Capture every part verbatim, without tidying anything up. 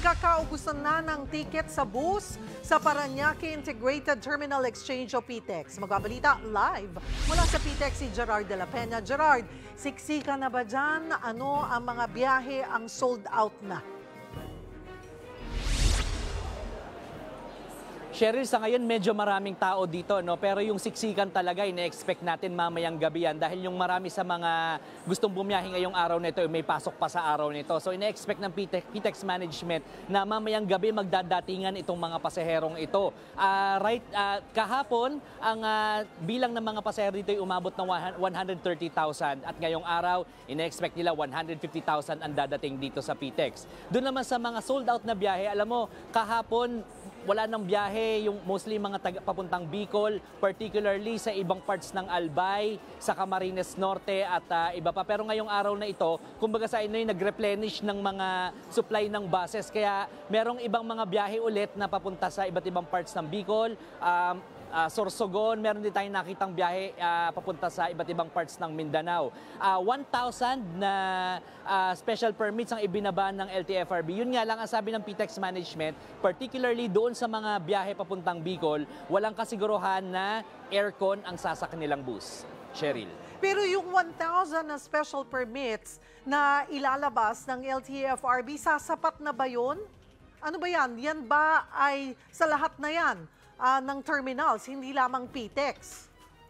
Nagkakaubusan na ng tiket sa bus sa Parañaque Integrated Terminal Exchange o P T E X. Magbabalita live mula sa P T E X si Gerard de la Peña. Gerard, siksika na ba dyan? Ano ang mga biyahe ang sold out na? Cheryl, sa ngayon medyo maraming tao dito, no? Pero yung siksikan talaga, ine-expect natin mamayang gabi yan dahil yung marami sa mga gustong bumiyahe ngayong araw nito, may pasok pa sa araw nito. So ine-expect ng P T E X management na mamayang gabi magdadatingan itong mga pasaherong ito. Uh, right, uh, kahapon, ang uh, bilang ng mga pasahero dito ay umabot ng one hundred thirty thousand at ngayong araw, ine-expect nila one hundred fifty thousand ang dadating dito sa P T E X. Doon naman sa mga sold out na biyahe, alam mo, kahapon, wala nang biyahe, yung mostly mga taga, papuntang Bicol, particularly sa ibang parts ng Albay, sa Camarines Norte at uh, iba pa. Pero ngayong araw na ito, kumbaga sa inyo nag-replenish ng mga supply ng buses. Kaya merong ibang mga biyahe ulit na papunta sa iba't ibang parts ng Bicol. Um, Uh, Sorsogon, meron din tayong nakitang biyahe uh, papunta sa iba't ibang parts ng Mindanao. Uh, one thousand na uh, special permits ang ibinaba ng L T F R B. Yun nga lang ang sabi ng P T E X management, particularly doon sa mga biyahe papuntang Bicol, walang kasiguruhan na aircon ang sasak nilang bus. Cheryl. Pero yung one thousand na special permits na ilalabas ng L T F R B, sasapat na ba yun? Ano ba yan? Yan ba ay sa lahat na yan? Uh, ng terminals, hindi lamang P T E X.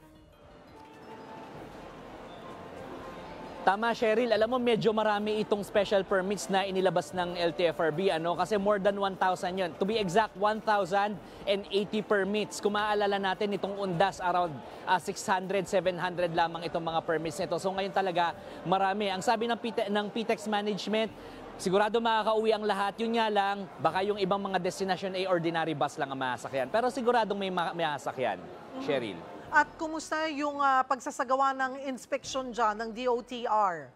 Tama, Cheryl. Alam mo, medyo marami itong special permits na inilabas ng L T F R B. Ano? Kasi more than one thousand yun. To be exact, one thousand eighty permits. Kung maaalala natin, itong undas, around uh, six hundred, seven hundred lamang itong mga permits nito. So ngayon talaga, marami. Ang sabi ng P T E X, ng P T E X management, sigurado makakauwi ang lahat. Yun nga lang, baka yung ibang mga destination ay ordinary bus lang ang masakyan. Pero siguradong may masakyan, mm-hmm. Cheryl. At kumusta yung uh, pagsasagawa ng inspection dyan ng D O T R?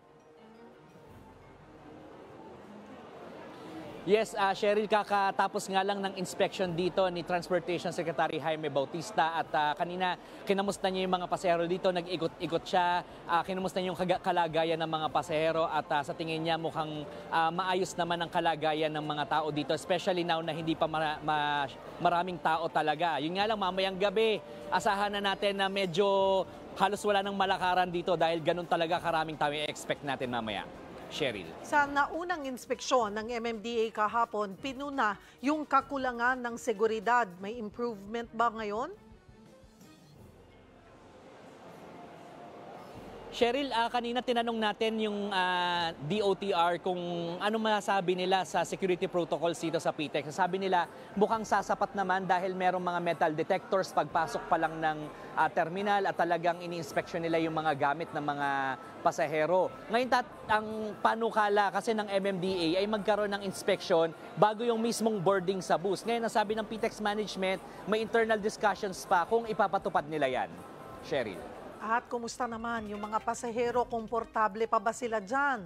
Yes, uh, Cheryl, kakatapos nga lang ng inspection dito ni Transportation Secretary Jaime Bautista at uh, kanina kinamusta niya yung mga pasahero dito, nag-ikot-ikot siya, uh, kinamusta niya yung kalagayan ng mga pasahero at uh, sa tingin niya mukhang uh, maayos naman ang kalagayan ng mga tao dito, especially now na hindi pa mara ma maraming tao talaga. Yun nga lang, mamayang gabi, asahan na natin na medyo halos wala ng malakaran dito dahil ganun talaga karaming tao i-expect natin mamaya. Cheryl. Sa naunang inspeksyon ng M M D A kahapon, pinuna yung kakulangan ng seguridad. May improvement ba ngayon? Cheryl, uh, kanina tinanong natin yung uh, D O T R kung ano masasabi nila sa security protocols dito sa P T E X. Sabi nila mukhang sasapat naman dahil merong mga metal detectors pagpasok pa lang ng uh, terminal at talagang ini-inspection nila yung mga gamit ng mga pasahero. Ngayon tat ang panukala kasi ng M M D A ay magkaroon ng inspection bago yung mismong boarding sa bus. Ngayon nasabi ng P T E X management may internal discussions pa kung ipapatupad nila yan. Cheryl. At kumusta naman yung mga pasahero? Komportable pa ba sila dyan?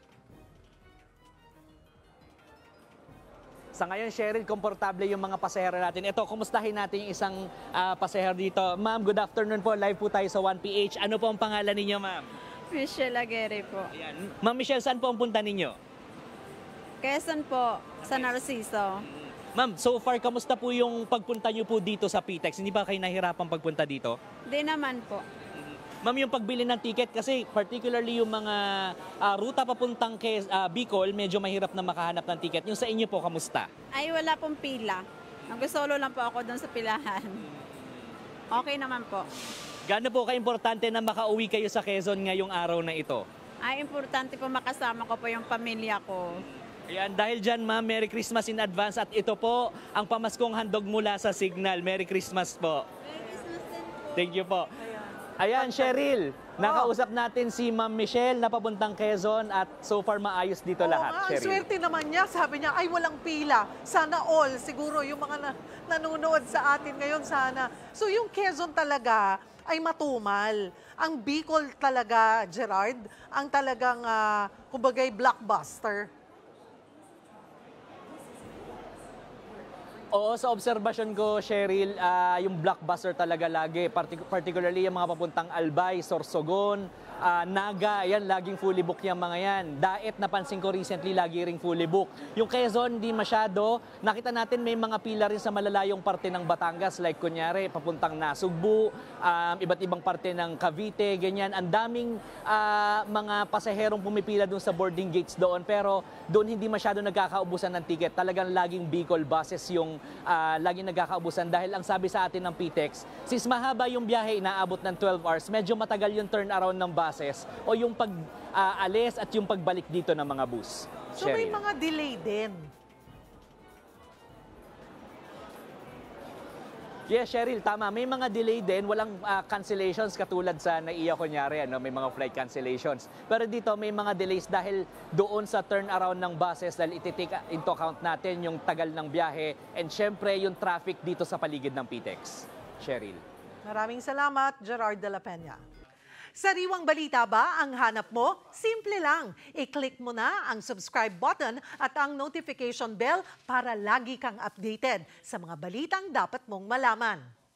Sa ngayon, Cheryl, komportable yung mga pasahero natin. Ito, kumustahin natin yung isang uh, pasahero dito. Ma'am, good afternoon po. Live po tayo sa one P H. Ano po ang pangalan ninyo, ma'am? Michelle Aguirre po. Ayan. Ma'am Michelle, saan po ang punta ninyo? Quezon po, sa Narciso. Ma'am, so far, kamusta po yung pagpunta nyo po dito sa P T E X? Hindi ba kayo nahihirapan pagpunta dito? Di naman po. Ma'am, yung pagbili ng ticket kasi particularly yung mga uh, ruta papuntang kay uh, Bicol, medyo mahirap na makahanap ng ticket. Yung sa inyo po, kamusta? Ay, wala pong pila. Nag-solo lang po ako doon sa pilahan. Okay naman po. Gaano po ka-importante na makauwi kayo sa Quezon ngayong araw na ito? Ay, importante po makasama ko po yung pamilya ko. Ayan, dahil dyan ma'am, Merry Christmas in advance at ito po ang pamaskong handog mula sa Signal. Merry Christmas po. Merry Christmas din po. Thank you po. Ayan, Cheryl, nakausap natin si Ma'am Michelle na papuntang Quezon at so far maayos dito Oo, lahat, nga, Cheryl. Swerte naman niya, sabi niya, ay walang pila. Sana all, siguro yung mga na, nanonood sa atin ngayon, sana. So yung Quezon talaga ay matumal. Ang Bicol talaga, Gerard, ang talagang, uh, kumbagay, blockbuster. Oo, sa obserbasyon ko, Cheryl, uh, yung blockbuster talaga lagi, Partic particularly yung mga papuntang Albay, Sorsogon, ah, Naga, yan, laging fully book yung mga yan. Daet, napansin ko recently, lagi ring fully book. Yung Quezon, hindi masyado. Nakita natin may mga pila rin sa malalayong parte ng Batangas, like kunyari, papuntang Nasugbu, um, iba't ibang parte ng Cavite, ganyan. Ang daming ah, mga pasaherong pumipila doon sa boarding gates doon, pero doon hindi masyado nagkakaubusan ng ticket. Talagang laging Bicol buses yung ah, laging nagkakaubusan dahil ang sabi sa atin ng P T E X, since mahaba yung biyahe, inaabot ng twelve hours, medyo matagal yung turnaround ng buses o yung pag-alis at yung pagbalik dito ng mga bus. So may Cheryl. mga delay din. Yes, Cheryl, tama. May mga delay din. Walang ah, cancellations katulad sa naiya kunyari. Ano? May mga flight cancellations. Pero dito may mga delays dahil doon sa turnaround ng buses dahil iti-take into account natin yung tagal ng biyahe and syempre yung traffic dito sa paligid ng P T E X. Cheryl. Maraming salamat, Gerard de la Peña. Sariwang balita ba ang hanap mo? Simple lang. I-click mo na ang subscribe button at ang notification bell para lagi kang updated sa mga balitang dapat mong malaman.